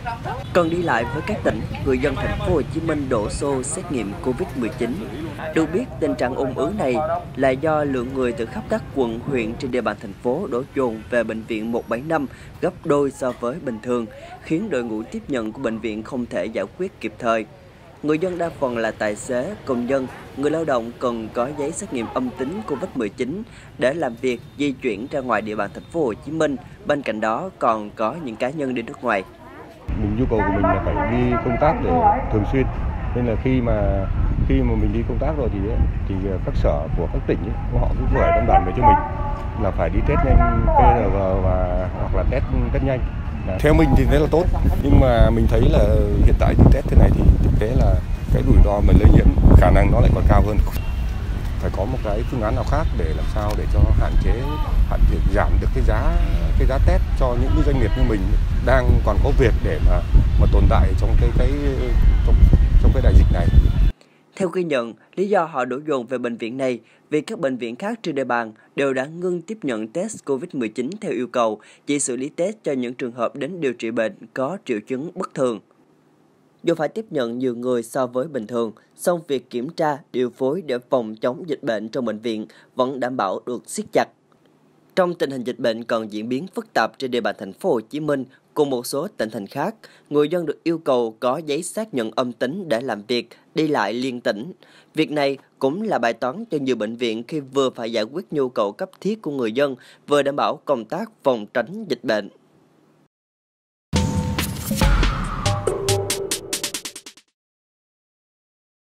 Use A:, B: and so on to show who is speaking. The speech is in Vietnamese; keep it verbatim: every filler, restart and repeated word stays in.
A: Còn đi lại với các tỉnh, người dân thành phố Hồ Chí Minh đổ xô xét nghiệm Covid mười chín. Được biết, tình trạng ùn ứ này là do lượng người từ khắp các quận, huyện trên địa bàn thành phố đổ dồn về bệnh viện một bảy năm gấp đôi so với bình thường, khiến đội ngũ tiếp nhận của bệnh viện không thể giải quyết kịp thời. Người dân đa phần là tài xế, công nhân, người lao động cần có giấy xét nghiệm âm tính Covid mười chín để làm việc di chuyển ra ngoài địa bàn thành phố Hồ Chí Minh. Bên cạnh đó còn có những cá nhân đi nước ngoài.
B: Mình nhu cầu của mình là phải đi công tác để thường xuyên, nên là khi mà khi mà mình đi công tác rồi thì thì các sở của các tỉnh ấy, họ cũng gửi văn bản về cho mình là phải đi test nhanh pê rờ và, và hoặc là test test nhanh. Đấy. Theo mình thì thế là tốt, nhưng mà mình thấy là hiện tại đi test thế này thì thực tế là cái rủi ro mà lây nhiễm khả năng nó lại còn cao hơn. Phải có một cái phương án nào khác để làm sao để cho hạn chế hạn chế giảm được cái giá cái giá test cho những cái doanh nghiệp như mình đang còn có việc để mà mà tồn tại trong cái cái trong, trong cái đại dịch này.
A: Theo ghi nhận, lý do họ đổ dồn về bệnh viện này vì các bệnh viện khác trên địa bàn đều đã ngưng tiếp nhận test Covid mười chín theo yêu cầu, chỉ xử lý test cho những trường hợp đến điều trị bệnh có triệu chứng bất thường. Dù phải tiếp nhận nhiều người so với bình thường, song việc kiểm tra, điều phối để phòng chống dịch bệnh trong bệnh viện vẫn đảm bảo được siết chặt. Trong tình hình dịch bệnh còn diễn biến phức tạp trên địa bàn thành phố Hồ Chí Minh cùng một số tỉnh thành khác, người dân được yêu cầu có giấy xác nhận âm tính để làm việc, đi lại liên tỉnh. Việc này cũng là bài toán cho nhiều bệnh viện khi vừa phải giải quyết nhu cầu cấp thiết của người dân, vừa đảm bảo công tác phòng tránh dịch bệnh.